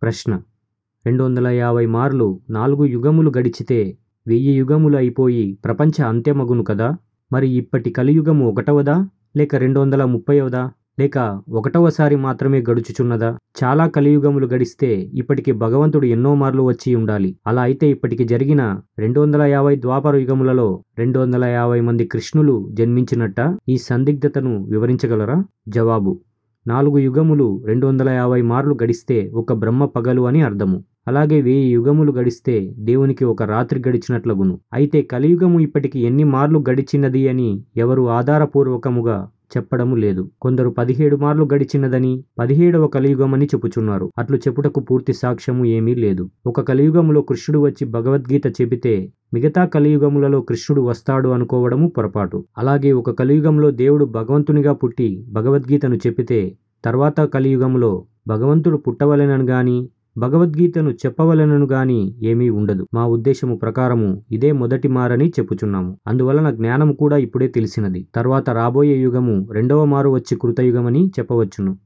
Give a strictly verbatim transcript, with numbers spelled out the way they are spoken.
ప్రశ్న: రెండు వందల యాభై మార్లు నాలుగు యుగములు గడిచితే వెయ్యి యుగములు అయిపోయి ప్రపంచ అంత్యమగును కదా? మరి ఇప్పటి కలియుగము ఒకటవదా, లేక రెండు వందల ముప్పైవదా, లేక ఒకటవసారి మాత్రమే గడుచుచున్నదా? చాలా కలియుగములు గడిస్తే ఇప్పటికి భగవంతుడు ఎన్నో మార్లు వచ్చి ఉండాలి. అలా అయితే ఇప్పటికి జరిగిన రెండు వందల యాభై ద్వాపర యుగములలో రెండు వందల యాభై మంది కృష్ణులు జన్మించినట్ట? ఈ సందిగ్ధతను వివరించగలరా? జవాబు: నాలుగు యుగములు రెండు వందల యాభై మార్లు గడిస్తే ఒక బ్రహ్మ పగలు అని అర్థము. అలాగే వెయ్యి యుగములు గడిస్తే దేవునికి ఒక రాత్రి గడిచినట్లగును. అయితే కలియుగము ఇప్పటికి ఎన్ని మార్లు గడిచినది అని ఎవరు ఆధారపూర్వకముగా చెప్పడము లేదు. కొందరు పదిహేడు మార్లు గడిచినదని, పదిహేడవ కలియుగమని చెప్పుచున్నారు. అట్లు చెప్పుటకు పూర్తి సాక్ష్యము ఏమీ లేదు. ఒక కలియుగములో కృష్ణుడు వచ్చి భగవద్గీత చెబితే మిగతా కలియుగములలో కృష్ణుడు వస్తాడు అనుకోవడము పొరపాటు. అలాగే ఒక కలియుగంలో దేవుడు భగవంతునిగా పుట్టి భగవద్గీతను చెప్పితే తర్వాత కలియుగములో భగవంతుడు పుట్టవలెనను గాని భగవద్గీతను చెప్పవలెనను గాని ఏమీ ఉండదు. మా ఉద్దేశము ప్రకారము ఇదే మొదటి మారని చెప్పుచున్నాము. అందువలన జ్ఞానము కూడా ఇప్పుడే తెలిసినది. తర్వాత రాబోయే యుగము రెండవ మారు వచ్చి కృతయుగమని చెప్పవచ్చును.